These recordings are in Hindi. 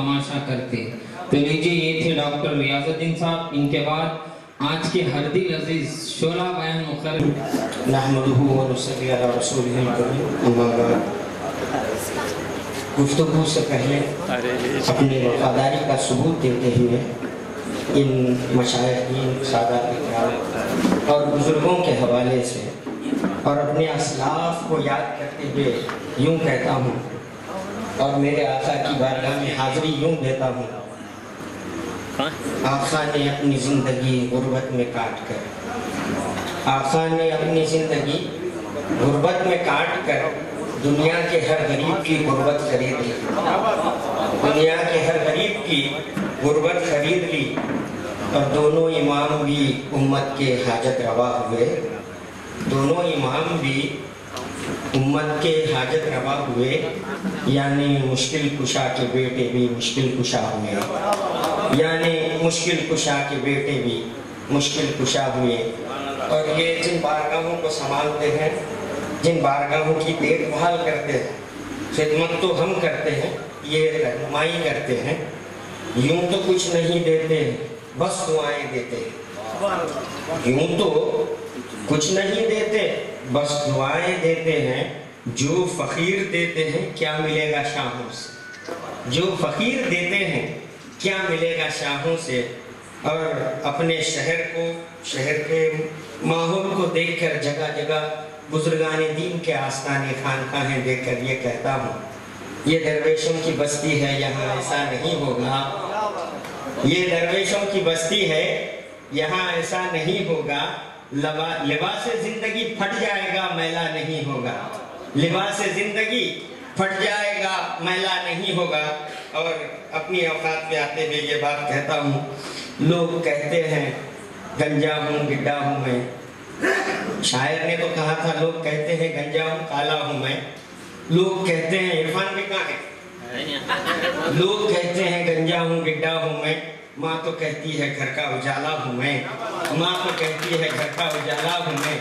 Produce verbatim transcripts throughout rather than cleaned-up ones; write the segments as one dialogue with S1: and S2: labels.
S1: तमाशा करते। तो लीजिए, ये थे डॉक्टर रियाजुद्दीन साहब। इनके बाद आज के हरदी अजीज शोला बयान मुकर्रर
S2: नहमदुहु व नुसल्ली अला रसूलिहिल करीम। अम्मा बाद, गुफ्तगू से पहले अपनी वफादारी का सबूत देते हुए इन मशाइखीन, सादात इकराम और बुजुर्गों के हवाले से और अपने असलाफ को याद करते हुए यूँ कहता हूँ और मेरे आका की बारगाह में हाज़िरी यूँ देता हूँ। आका ने अपनी ज़िंदगी गुर्बत में काट कर आका ने अपनी ज़िंदगी गुर्बत में काट कर दुनिया के हर गरीब की गुर्बत खरीद ली। दुनिया के हर गरीब की गुर्बत खरीद ली और दोनों इमाम भी उम्मत के हाजत रवा हुए। दोनों इमाम भी उम्मत के हाजत रवा हुए, यानी मुश्किल कुशा के बेटे भी मुश्किल कुशा हुए, यानी मुश्किल कुशा के बेटे भी मुश्किल कुशा हुए। और ये जिन बारगाहों को संभालते हैं, जिन बारगाहों की देखभाल करते हैं, खिदमत तो हम करते हैं, ये रहनुमाई करते हैं। यूं तो कुछ नहीं देते, बस दुआएं देते हैं। यूं तो कुछ नहीं देते, बस दुआएं देते हैं। जो फकीर देते हैं क्या मिलेगा शाहों से, जो फकीर देते हैं क्या मिलेगा शाहों से। और अपने शहर को, शहर के माहौल को देखकर जगह जगह बुजुर्गाने दीन के आस्ताने खानकाहें देखकर ये कहता हूँ, ये दरवेशों की बस्ती है, यहाँ ऐसा नहीं होगा। ये दरवेशों की बस्ती है, यहाँ ऐसा नहीं होगा। लिबास जिंदगी फट जाएगा, मैला नहीं होगा। लिबास जिंदगी फट जाएगा, मैला नहीं होगा। और अपनी औकात पे आते हुए ये बात कहता हूँ, लोग कहते हैं गंजा हूँ, गिड्डा हूँ मैं। शायर ने तो कहा था, लोग कहते हैं गंजा हूँ, काला हूँ मैं। लोग कहते हैं, इरफान भी कहाँ है? लोग कहते हैं गंजा हूँ, गिड्डा हूँ मैं। माँ तो कहती है घर का उजाला हूँ मैं। माँ तो कहती है घर का उजाला हूँ मैं।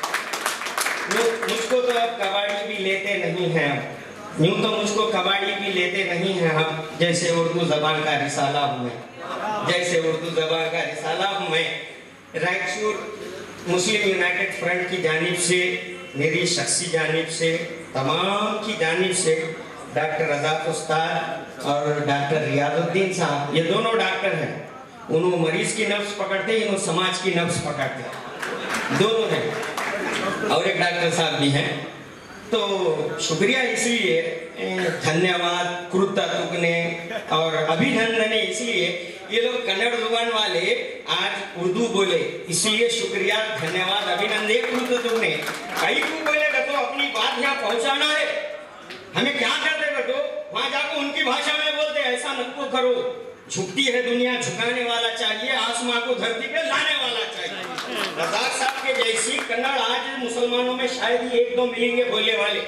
S2: मुझको तो अब कबाड़ी भी लेते नहीं हैं, यूँ तो मुझको कबाड़ी भी लेते नहीं हैं हम। जैसे उर्दू जबान का रिसाला हूँ मैं, जैसे उर्दू जबान का रिसाला हूँ मैं। रायचूर मुस्लिम यूनाइटेड फ्रंट की जानिब से, मेरी शख्सी जानिब से, तमाम की जानिब से डॉक्टर रज़ाक उस्ताद और डॉक्टर रियाजुद्दीन साहब, ये दोनों डॉक्टर हैं। उन्होंने मरीज की नब्ज पकड़ते, इन्होंने समाज की नब्ज पकड़ते, दोनों हैं। और एक डॉक्टर साहब भी हैं। तो शुक्रिया इसलिए, धन्यवाद, कृतज्ञ और अभिनंदन इसलिए, ये लोग कन्नड़ जुबान वाले आज उर्दू बोले, इसलिए शुक्रिया, धन्यवाद, अभिनंदन, कृतज्ञ। कई को बोलेगा तो अपनी बात यहाँ पहुँचाना है। हमें क्या करते बेटो, वहां जाकर उनकी भाषा में बोलते, ऐसा नको करो, झुकती है दुनिया, झुकाने वाला चाहिए, आसमां को धरती पे लाने वाला चाहिए। रज़ाक साहब के जैसी कन्नड़ आज मुसलमानों में शायद ही एक दो मिलेंगे बोलने वाले।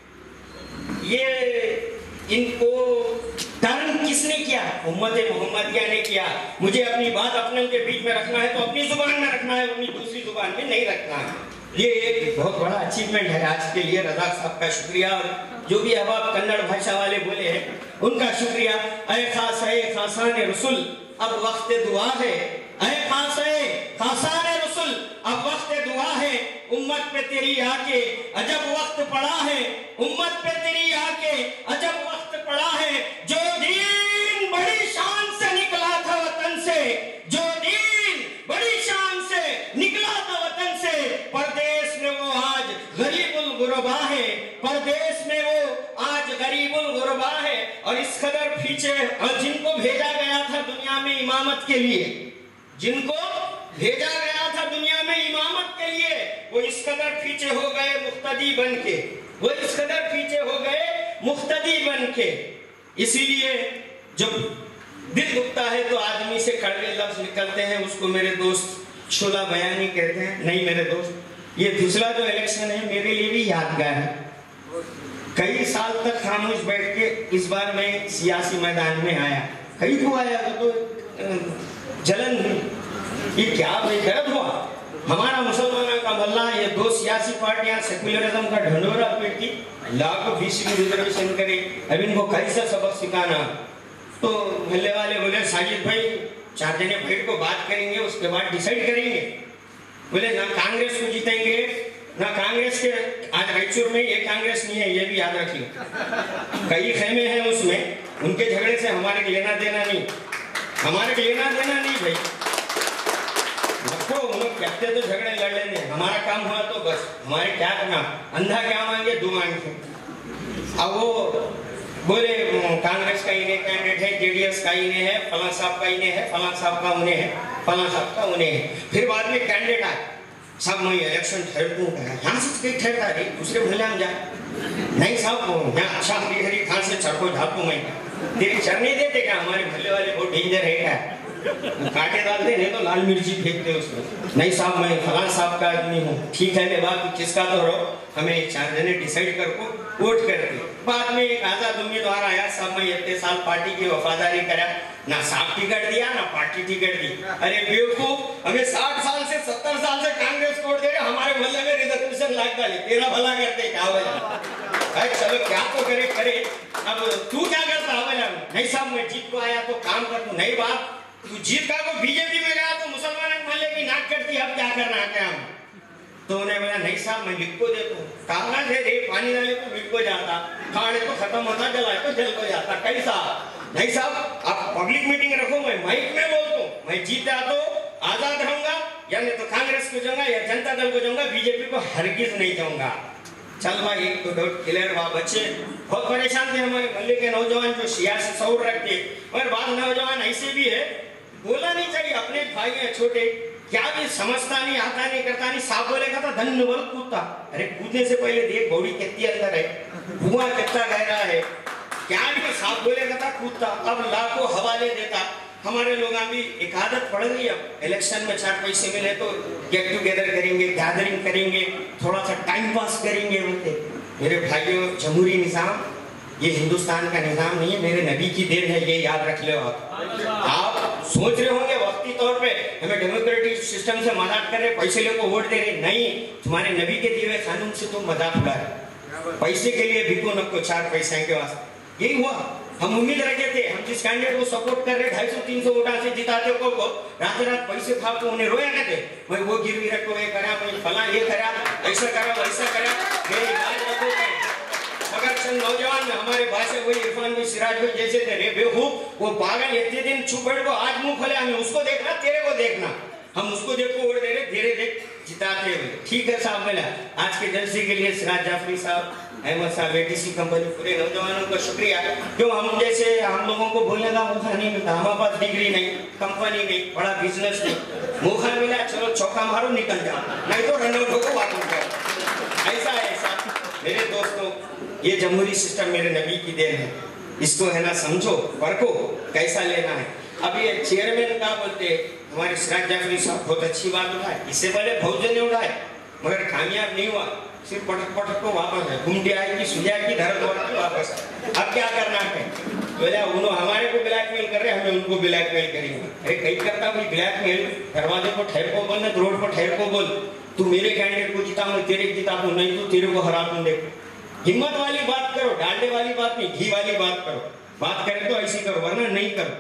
S2: ये इनको टर्न किसने किया? उम्मत मोहम्मदिया ने किया। मुझे अपनी बात अपने के बीच में रखना है तो अपनी जुबान में रखना है, अपनी दूसरी जुबान में नहीं रखना है। ये एक बहुत बड़ा अचीवमेंट है आज के लिए। रज़ाक साहब का शुक्रिया, और जो भी अहबाब कन्नड़ भाषा वाले बोले हैं उनका शुक्रिया। ऐ खास है खासान रसूल, अब वक्त दुआ है। ऐ खास है खासान रसूल, अब वक्त दुआ है। उम्मत पे तेरी आके अजब वक्त पड़ा है, उम्मत पे तेरी आके अजब वक्त पड़ा है। जो दीन बड़ी शान से निकला था वतन से, जो दीन बड़ी शान से निकला था वतन से, परदेश में वो आज गरीबुल गुरबा है, परदेश में वो आज गरीबुल गुरबा है। और इस कदर पीछे, और जिनको भेजा गया था दुनिया में इमामत के लिए, जिनको भेजा गया था दुनिया में इमामत के लिए, वो इस कदर पीछे हो गए मुख्तदी बन के, वो इस कदर पीछे हो गए मुख्तदी बन के। इसीलिए जब दिल दुखता है तो आदमी से कड़वे लफ्ज निकलते हैं, उसको मेरे दोस्त शोला बयानी कहते हैं। नहीं मेरे दोस्त, ये दूसरा जो इलेक्शन है मेरे लिए भी यादगार है। कई साल तक खामोश बैठ के इस बार मैं सियासी मैदान में आया, कई को आया तो जलन हुई, ये क्या बेदर्द हुआ। हमारा मुसलमानों का मल्ला, ये दो सियासी पार्टियां सेकुलरिज्म का ढंढोरा पीटती, लाखों फीसदी रिजर्वेशन करे। अब इनको कैसा सबक सिखाना, तो मोहल्ले वाले बोले साजिद भाई चार जने बैठ को बात करेंगे, उसके बाद डिसाइड करेंगे। बोले ना कांग्रेस को जीतेंगे ना कांग्रेस के, आज रायचूर में ये कांग्रेस नहीं है, ये भी याद रखिए। कई खेमे हैं उसमें, उनके झगड़े से हमारे लेना देना नहीं, हमारे लेना देना नहीं भाई। देखो लोग कहते तो झगड़े लड़ लेने, हमारा काम हुआ तो बस, हमारे क्या करना, अंधा क्या मांगे दो मांगे। अब वो बोले कांग्रेस का इन्हें कैंडिडेट है, जेडीएस का इन्हें है, फलां साहब का इन्हें है, फलां साहब का उन्हें है, फलां साहब का उन्हें है। फिर बाद में कैंडिडेट आए, साहब मैं इलेक्शन ठहर दूँ, यहाँ से कहीं ठहरता है दूसरे मोहल्ले में जाए, नहीं साहब यहाँ अच्छा हरी खान से चढ़को झापू मैं तेरे चढ़ने देते क्या, हमारे मोहल्ले वाले बहुत डेंजर है क्या, कांटे डालते नहीं तो लाल मिर्ची फेंकते उसमें, नहीं साहब मैं फलां साहब का आदमी हूँ, ठीक है मैं बात किसका तो रहो, हमें चार जने डिसाइड कर को वोट करते। बाद में एक आजाद उम्मीदवार आया, साहब मैं इतने साल पार्टी की वफादारी करा, ना साहब टिकट दिया ना पार्टी टिकट दी। अरे बेवकूफ, हमें साठ साल से सत्तर साल से कांग्रेस वोट दे रहे, हमारे मोहल्ले में रिजर्वेशन लाग डाले, तेरा भला करते क्या भला, अरे चलो क्या तो करे करे, अब तू क्या करता भला, नहीं साहब मैं जीत को आया तो काम कर दूं, नहीं बात तू जीत का को बीजेपी में गया तो मुसलमानों के मोहल्ले की नाक कटती, अब क्या करना है क्या। तो उन्हें बोला नहीं साहब मैं लिख को देता हूँ, कहा से रे पानी डाले तो लिख को जाता, खाने तो खत्म होता, जलाए तो जल को जाता, कैसा, नहीं साहब आप पब्लिक मीटिंग रखो, मैं माइक में बोलता हूँ, मैं जीता तो आजाद रहूंगा, या नहीं तो कांग्रेस को जाऊंगा या जनता दल को जाऊंगा, बीजेपी को हरगिज नहीं जाऊंगा। चल भाई एक तो डाउट क्लियर हुआ। बच्चे बहुत परेशान थे हमारे मोहल्ले के नौजवान जो सियासी शऊर रखते, मगर बाद नौजवान ऐसे भी है, बोला नहीं चाहिए, अपने भाई है छोटे, क्या भी समझता नहीं, आता नहीं, करता नहीं, साफ बोलेगा तो धन बल कूदता, अरे कूदने से पहले देख बॉडी कितनी अंदर है, कुआं कितना गहरा है, क्या भी साफ बोलेगा था कूदता, अब लाखों हवाले देता। हमारे लोग भी एक आदत पड़ गई, अब इलेक्शन में चार पैसे मिले तो गेट टुगेदर करेंगे, गैदरिंग करेंगे, थोड़ा सा टाइम पास करेंगे बोलते। मेरे भाइयों, जमहूरी निजाम ये हिंदुस्तान का निजाम नहीं है, मेरे नबी की देन है, ये याद रख लो। आप आप सोच रहे होंगे वक्ती तौर पे हमें डेमोक्रेटिक सिस्टम से मजाक कर रहे, पैसे लेकर वोट दे रहे, नहीं, तुम्हारे नबी के दिए हुए कानून से तुम मजाक उड़ा रहे, पैसे के लिए भिको नको, चार पैसे के वास्ते। यही हुआ, हम उम्मीद रखे थे, हम जिस कैंडिडेट को सपोर्ट कर रहे ढाई सौ तीन सौ वोटा से जिताते को रात रात पैसे खा को उन्हें रोया करते, मैं वो गिरवी रखो, ये करा, मैं फला ये करा, ऐसा करा वैसा करा, मेरी बात रखो। मगर चंद नौजवान हमारे भाई से वही इरफान भाई, सिराज भाई जैसे थे, रे बेवकूफ वो पागल इतने दिन चुप बैठ को, आज मुंह खोले, हमें उसको देखना तेरे को देखना, हम उसको देखो वोट दे रहे, धीरे देख जिताते हुए। ठीक है साहब, बोला आज के जलसे के लिए सिराज जाफरी साहब, अहमद साहब, एटीसी कंपनी, पूरे नौजवानों का शुक्रिया। क्यों हम जैसे हम लोगों को बोलने का मौका नहीं मिलता, हमारे पास डिग्री नहीं, कंपनी नहीं, बड़ा बिजनेस नहीं, मौका मिला चलो चौका मारो निकल जाओ, नहीं तो रन आउट को बात करो, ऐसा है ऐसा। मेरे दोस्तों, ये जमहूरी सिस्टम मेरे नबी की देन है, इसको है ना समझो, परखो कैसा लेना है। अब ये चेयरमैन का बोलते हमारे सिराज जाफरी साहब बहुत अच्छी बात उठाए, इससे पहले बहुत जने उठाए मगर कामयाब नहीं हुआ, सिर्फ पटक पटक को वापस है, घूमती आएगी सुझा की धर दौड़ की वापस। अब क्या करना है, बोला उन्होंने हमारे को ब्लैकमेल कर रहे, हमें उनको ब्लैकमेल करेंगे। अरे कहीं करता कोई ब्लैकमेल, दरवाजे को ठहर को बोल, रोड पर ठहर को बोल, तू मेरे कैंडिडेट को जिता, मैं तेरे जिता दूं, नहीं तो तेरे को हरा दूं। देखो हिम्मत वाली बात करो, डांडे वाली बात नहीं, घी वाली बात करो, बात करें तो ऐसी करो वरना नहीं करो।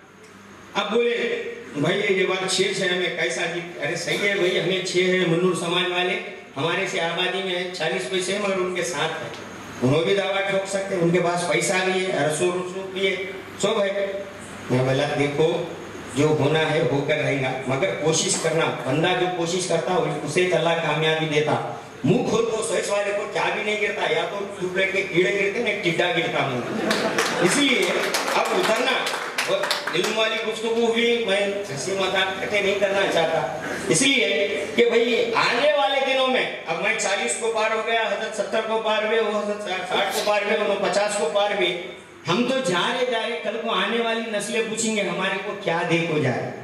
S2: अब बोले भाई ये बात छह है, हमें कैसा जीत, अरे सही है भाई, हमें छह है, मन्नूर समाज वाले हमारे से आबादी में चालीस पैसे मगर उनके साथ है, उन्होंने भी दावा ठोक सकते, उनके पास पैसा भी है, रसूल रसूल भी है, सब है। मैं बोला देखो जो होना है होकर रहेगा, मगर कोशिश करना, बंदा जो कोशिश करता उसे अल्लाह कामयाबी देता। मुंह खोल तो सोच वाले को क्या भी नहीं गिरता, या तो ट्यूबलाइट के कीड़े गिरते ना टिड्डा गिरता मुंह। इसलिए अब उतरना, इल्म वाली गुफ्तगू हुई, मैं हंसी मजाक इकट्ठे नहीं करना चाहता, इसलिए कि भाई आने वाले दिनों में, अब मैं चालीस को पार हो गया, हजरत सत्तर को पार हुए, वो हजरत साठ को पार हुए, वो पचास को पार हुए, हम तो जा रहे जा रहे, कल को आने वाली नस्लें पूछेंगे हमारे को क्या देखो जाए।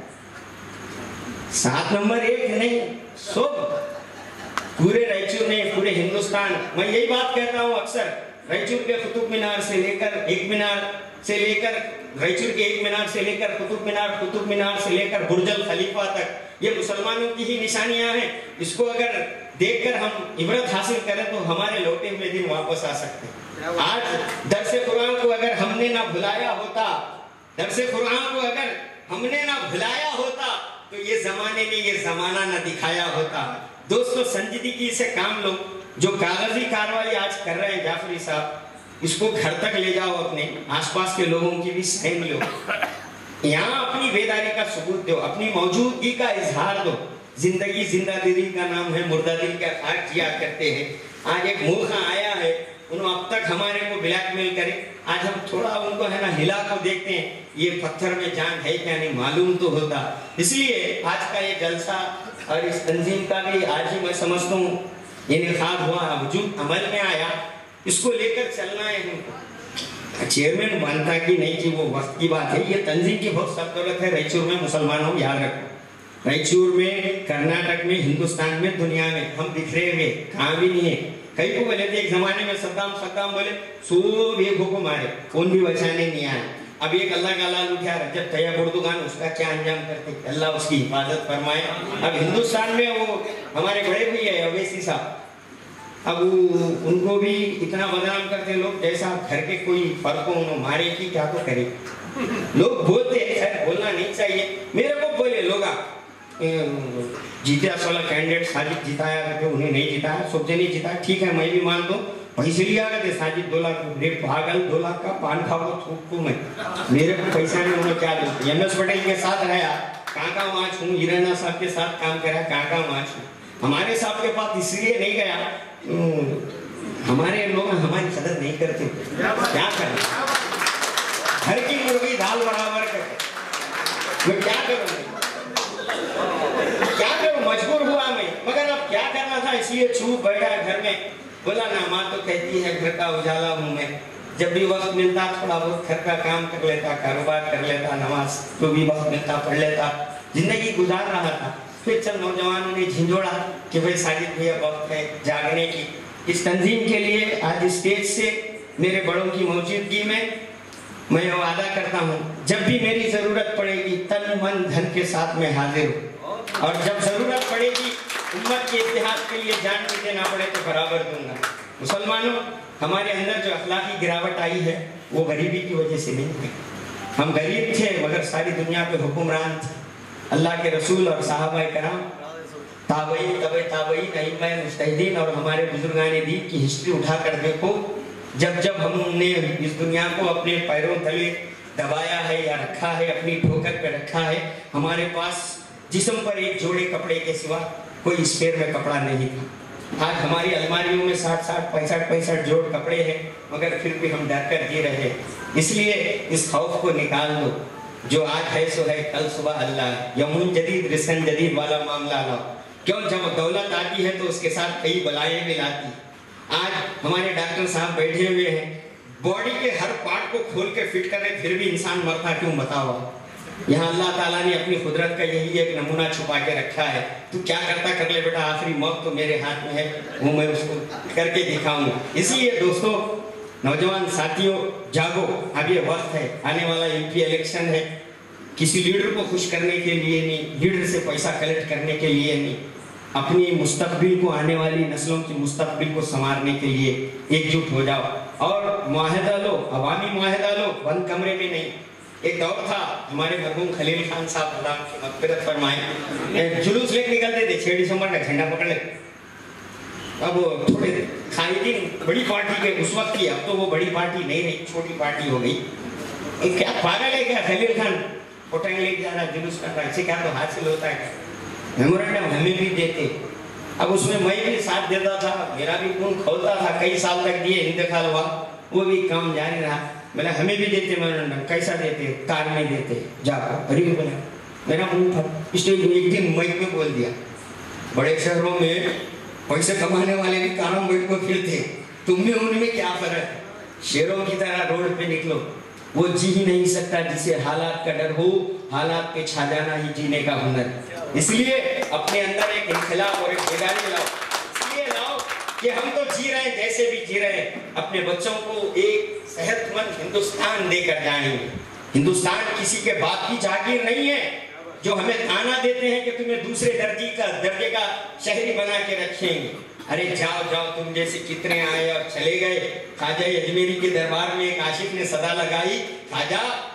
S2: सात नंबर एक नहीं, सब पूरे रायचूर नहीं, पूरे हिंदुस्तान, मैं यही बात कहता हूँ अक्सर, रायचूर के कुतुब मीनार से लेकर एक मीनार से लेकर रायचूर के एक मीनार से लेकर कुतुब मीनार, कुतुब मीनार से लेकर बुर्जुल खलीफा तक, ये मुसलमानों की ही निशानियां हैं। इसको अगर देखकर हम इबरत हासिल करें तो हमारे लौटे हुए दिन वापस आ सकते हैं। आज दरसे कुरान को अगर हमने ना भुलाया होता दरसे कुरान को अगर हमने ना भुलाया होता तो ये जमाने ने ये जमाना ना दिखाया होता। दोस्तों, संजीदगी से काम लो। जो कागजी कार्रवाई आज कर रहे हैं जाफरी साहब, इसको घर तक ले जाओ, अपने आसपास के लोगों की भी साइन लो, यहाँ अपनी बेदारी का सबूत दो, अपनी मौजूदगी का इजहार दो। जिंदगी जिंदा दिल का नाम है, मुर्दा दिल का खाक किया करते हैं। आज एक मूर्खा आया है, उन्होंने अब तक हमारे को ब्लैकमेल करे, आज हम थोड़ा उनको है ना हिला को देखते हैं, ये पत्थर में जान है क्या नहीं मालूम तो होता। इसलिए आज का ये जलसा और इस तंजीम का भी आज ही मैं समझता हूँ इनेकाद हुआ, वजूद अमल में आया, इसको लेकर चलना है हमको। चेयरमैन मानता कि नहीं कि वो वक्त की बात है, ये तंजीम की बहुत सख्त दौलत है। रायचूर में मुसलमानों याद रखो, रायचूर में, कर्नाटक में, हिंदुस्तान में, दुनिया में हम बिखरे हुए कहाँ भी नहीं है। कई को बोले थे एक जमाने में सद्दाम सद्दाम बोले सब एक को मारे, कौन भी बचाने नहीं आए। अब एक अल्लाह का लाल उठा रजब तैयब उर्दुगान, उसका क्या अंजाम करते, अल्लाह उसकी हिफाजत फरमाए। अब हिंदुस्तान में वो हमारे बड़े भैया है अवैसी साहब, अब उनको भी इतना बदनाम करते लोग जैसा घर के कोई फर्क हो, उन्होंने मारे की क्या तो करे। लोग बोलते हैं, बोलना नहीं चाहिए। मेरे को बोले लोग जीते वाला कैंडिडेट साजिद जिताया करके, उन्हें नहीं जिताया, सब जने जिताया, ठीक है मैं भी मान दो, पैसे लिया करते साजिद दो लाख, रे पागल दो लाख का पान खाओ थूक मैं, मेरे को पैसा नहीं, उन्होंने क्या दो। एम एस पटेल के साथ रहा, काका माच हूँ, हिरना साहब के साथ काम करा, काका माच हूँ। हमारे साहब के पास इसलिए नहीं गया, हमारे लोग हमारी कदर नहीं करते, क्या करें, घर की मुर्गी दाल बराबर करते, मैं क्या करूँ, क्या करूँ, मजबूर हुआ मैं, मगर अब क्या करना था, इसलिए चुप बैठा घर में। बोला ना माँ तो कहती है घर का उजाला हूँ मैं, जब भी वक्त मिलता थोड़ा बहुत घर का काम कर लेता, कारोबार कर लेता, नमाज तो भी वक्त मिलता पढ़ लेता, जिंदगी गुजार रहा था। फिर चल नौजवानों ने झिझोड़ा कि भाई साजिद भैया वक्त है जागने की। इस तंजीम के लिए आज स्टेज से मेरे बड़ों की मौजूदगी में मैं वादा करता हूँ, जब भी मेरी जरूरत पड़ेगी तन मन धन के साथ में हाजिर हूँ, और जब जरूरत पड़ेगी उम्मत के इतिहास के लिए जान भी देना पड़े तो बराबर दूंगा। मुसलमानों, हमारे अंदर जो अखलाकी गिरावट आई है वो गरीबी की वजह से नहीं है। हम गरीब थे मगर सारी दुनिया पे हुक्मरान थे। अल्लाह के रसूल और साहबा कराम, ताबई तबे ताबई अइम्मा मुज्तहिदीन और हमारे बुजुर्गान दीन की हिस्ट्री उठाकर देखो, जब जब हमने इस दुनिया को अपने पैरों तले दबाया है या रखा है, अपनी ठोकर पे रखा है, हमारे पास जिस्म पर एक जोड़े कपड़े के सिवा कोई स्पेयर में कपड़ा नहीं था। आज हमारी अलमारियों में साठ साठ पैंसठ पैंसठ जोड़ कपड़े हैं, मगर फिर भी हम डर कर जी रहे हैं। इसलिए इस खौफ को निकाल दो, जो आज है सो है, कल सुबह अल्लाह, यमुन जदीद रिसन जदीद वाला मामला लाओ। क्यों, जब दौलत आती है तो उसके साथ कई बलाएं भी लाती। आज हमारे डॉक्टर साहब बैठे हुए हैं, बॉडी के हर पार्ट को खोल के फिट कर रहे, फिर भी इंसान मरता क्यों, बताओ। यहाँ अल्लाह ताला ने अपनी कुदरत का यही एक नमूना छुपा के रखा है, तू क्या करता कर ले बेटा, आखिरी मौत तो मेरे हाथ में है, वो मैं उसको करके दिखाऊंगा। इसलिए दोस्तों, नौजवान साथियों, जागो, अब ये वक्त है, आने वाला यूपी इलेक्शन है, किसी लीडर को खुश करने के लिए नहीं, लीडर से पैसा कलेक्ट करने के लिए नहीं, अपनी मुस्तकबिल को, आने वाली नस्लों की मुस्तकबिल को संवारने के लिए एकजुट हो जाओ और मुआहदा लो, अवामी मुआहदा लो, बंद कमरे में नहीं। एक दौर था, हमारे मरहूम खलील खान साहब अल्लाह की मग़फ़िरत फरमाए, जुलूस लेके निकलते थे, छह दिसंबर का झंडा पकड़ ले। अब थोड़े खाई बड़ी पार्टी के उस वक्त की, अब तो वो बड़ी पार्टी नहीं रही, छोटी पार्टी हो गई। क्या पागल है क्या खलील खान, पोटंग लेके जा रहा, जुलूस कर रहा, इससे क्या तो हासिल होता है। मेमोरेंडम हमें भी देते, अब उसमें मैं भी साथ देता था, मेरा भी खून खोलता था, कई साल तक दिए, इंतकाल हुआ, वो भी काम जारी रहा। मैंने हमें भी देते मेमोरेंडम, कैसा देते, कार में देते, जाकर अरे बोला मेरा मुंह था। स्टेज में एक दिन माइक में बोल दिया, बड़े शहरों में पैसे कमाने वाले भी कारों बैठ को फिरते, तुम में उनमें क्या फर्क, शेरों की तरह रोड पे निकलो, वो जी ही नहीं सकता जिसे हालात का डर हो, हालात पे छा जाना ही जीने का हुनर। इसलिए अपने अंदर एक इनकलाब और एक बेदारी लाओ, इसलिए लाओ कि हम तो जी रहे हैं जैसे भी जी रहे हैं, अपने बच्चों को एक सेहतमंद हिंदुस्तान देकर जाएंगे। हिंदुस्तान किसी के बाप की जागीर नहीं है जो हमें ताना देते हैं कि तुम्हें दूसरे दर्जे का दर्जे का शहरी बना के रखेंगे। अरे जाओ जाओ, तुम जैसे कितने आए और चले गए। ख्वाजा अजमेरी के दरबार में एक आशिक ने सदा लगाई, ख्वाजा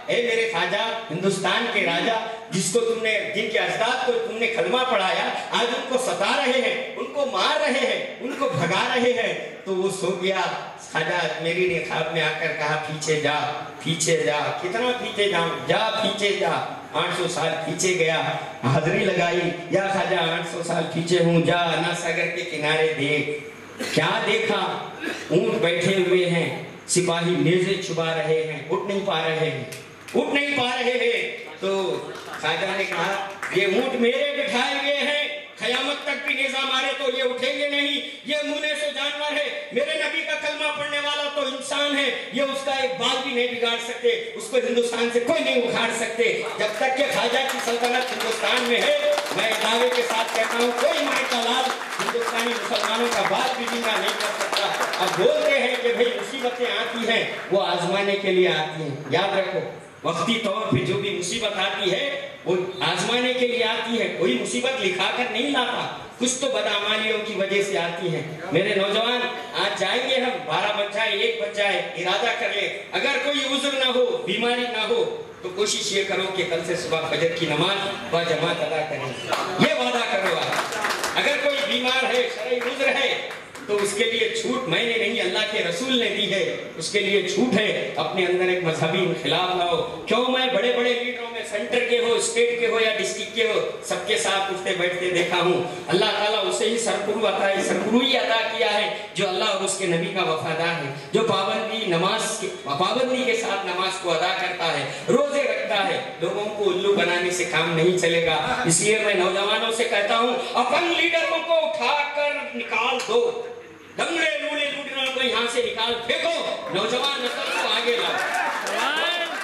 S2: ए मेरे ख्वाजा, हिंदुस्तान के राजा, जिसको तुमने, जिनके अजदाद को तुमने कलमा पढ़ाया, आज उनको सता रहे हैं, उनको मार रहे हैं, उनको भगा रहे हैं। तो वो सो गया। ख्वाजा मेरी ने ख्वाब में आकर कहा, पीछे जा, पीछे जा। कितना पीछे जाऊं? जा पीछे जा। आठ सौ साल पीछे गया, हाजिरी लगाई, या ख्वाजा आठ सौ साल पीछे हूँ, जा ना सागर के किनारे देख। क्या देखा? ऊंट बैठे हुए हैं, सिपाही नेज़े छुपा रहे हैं, उठ नहीं पा रहे हैं, उठ नहीं पा रहे हैं। तो ख्वाजा ने कहा, ये ऊंट मेरे बिठाए हुए हैं, क़यामत तक भी नेज़ा मारे तो ये उठेंगे नहीं, ये मुने से जानवर है, मेरे नबी का कलमा पढ़ने वाला तो इंसान है, ये उसका एक बाल भी नहीं बिगाड़ सकते, उसको हिंदुस्तान से कोई नहीं उखाड़ सकते। जब तक के ख्वाजा की सल्तनत हिंदुस्तान में है, मैं दावे के साथ कहता हूँ, कोई माई का लाल हिंदुस्तानी मुसलमानों का बाल भी जिंदा नहीं कर सकता। अब बोलते हैं कि भाई मुसीबतें आती हैं, वो आजमाने के लिए आती हैं। याद रखो, वक्ती तौर पे जो भी मुसीबत आती है वो आजमाने के लिए आती है। कोई मुसीबत लिखा कर नहीं लाता, कुछ तो बदअमालियों की वजह से आती है। मेरे नौजवान, आज जाएंगे हम, बारह बज जाए, एक बज जाए, इरादा कर ले, अगर कोई उज़्र ना हो, बीमारी ना हो, तो कोशिश ये करो कि कल से सुबह फजर की नमाज व जमात अदा करें। ये वादा करो आप। अगर कोई बीमार है, शरई उज़्र है, तो उसके लिए छूट मैंने नहीं, अल्लाह के रसूल ने दी है, उसके लिए छूट है। अपने अंदर एक मजहबी इख्तिलाफ लाओ। क्यों? मैं बड़े बड़े लीडरों में, सेंटर के हो, स्टेट के हो या डिस्ट्रिक्ट के हो, सबके साथ उठते बैठते देखा हूँ। अल्लाह ताला उसे ही सरकुरू अता है, सरकुरू ही अता किया है जो अल्लाह और उसके नबी का वफादार है, जो पाबंदी नमाज के पाबंदी के साथ नमाज को अदा करता है, रोजे रखता है। लोगों को उल्लू बनाने से काम नहीं चलेगा। इसलिए मैं नौजवानों से कहता हूँ, अपन लीडरों को उठाकर निकाल दो, दंगड़े लूले लूटना को यहाँ से निकाल फेंको, नौजवान नस्ल को आगे लाओ।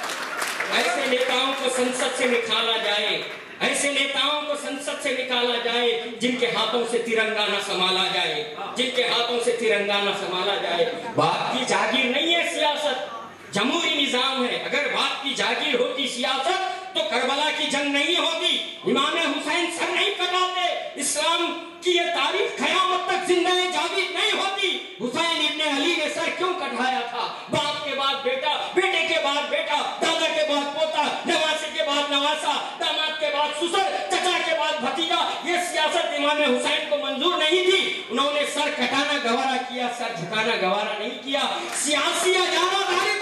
S2: ऐसे नेताओं को संसद से निकाला जाए, ऐसे नेताओं को संसद से निकाला जाए जिनके हाथों से तिरंगा न संभाला जाए, जिनके हाथों से तिरंगा न संभाला जाए। बाप की जागीर नहीं है सियासत, जमहूरी निजाम है। अगर बाप की जागीर होती सियासत तो करबला की जंग नहीं होती, इमाम हुसैन सर नहीं कटाते, इस्लाम की ये तारीफ क़यामत तक जिंदा जावीद नहीं होती। हुसैन इब्ने अली ने सर क्यों कटाया था? बाप के बाद बेटा, बेटे के बाद बेटा, दादा के बाद पोता, नवासे के बाद नवासा, दामाद के बाद ससुर, चचा के बाद भतीजा। ये सियासत इमाम हुसैन को मंजूर नहीं थी। उन्होंने सर कटाना गवारा किया, सर झुकाना गवारा नहीं किया। सियासी अजादारी